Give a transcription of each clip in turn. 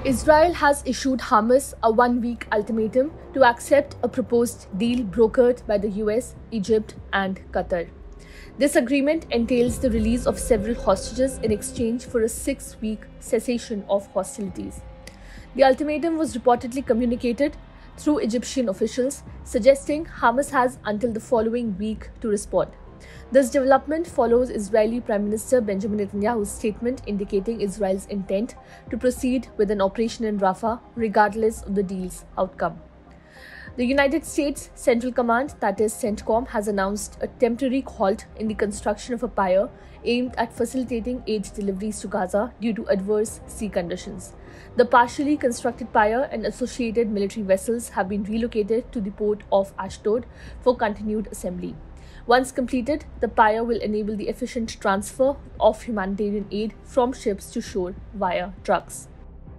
Israel has issued Hamas a one-week ultimatum to accept a proposed deal brokered by the US, Egypt, and Qatar. This agreement entails the release of several hostages in exchange for a 6-week cessation of hostilities. The ultimatum was reportedly communicated through Egyptian officials, suggesting Hamas has until the following week to respond. This development follows Israeli Prime Minister Benjamin Netanyahu's statement indicating Israel's intent to proceed with an operation in Rafah regardless of the deal's outcome. The United States Central Command, that is CENTCOM, has announced a temporary halt in the construction of a pier aimed at facilitating aid deliveries to Gaza due to adverse sea conditions. The partially constructed pier and associated military vessels have been relocated to the port of Ashdod for continued assembly. Once completed, the pier will enable the efficient transfer of humanitarian aid from ships to shore via trucks.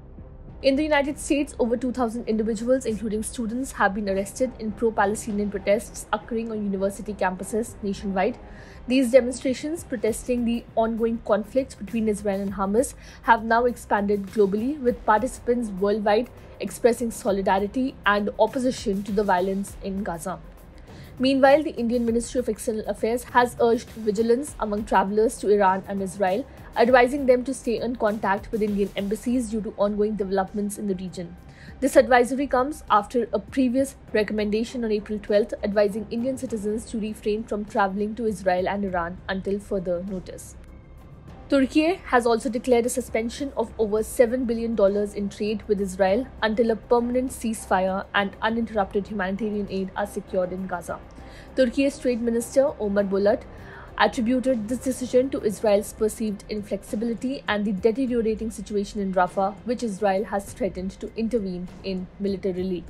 In the United States, over 2,000 individuals, including students, have been arrested in pro-Palestinian protests occurring on university campuses nationwide. These demonstrations protesting the ongoing conflict between Israel and Hamas have now expanded globally, with participants worldwide expressing solidarity and opposition to the violence in Gaza. Meanwhile, the Indian Ministry of External Affairs has urged vigilance among travelers to Iran and Israel, advising them to stay in contact with Indian embassies due to ongoing developments in the region. This advisory comes after a previous recommendation on April 12th advising Indian citizens to refrain from traveling to Israel and Iran until further notice. Turkey has also declared a suspension of over $7 billion in trade with Israel until a permanent ceasefire and uninterrupted humanitarian aid are secured in Gaza. Turkey's Trade Minister Omar Bolat attributed this decision to Israel's perceived inflexibility and the deteriorating situation in Rafah, which Israel has threatened to intervene in militarily.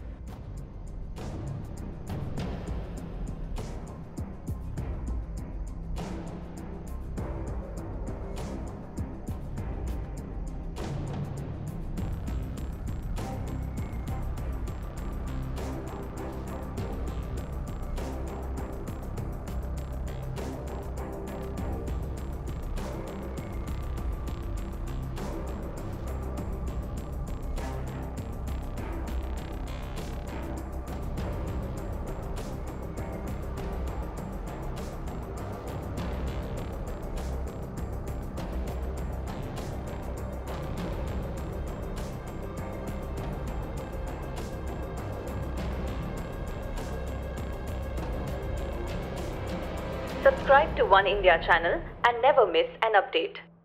Subscribe to One India channel and never miss an update.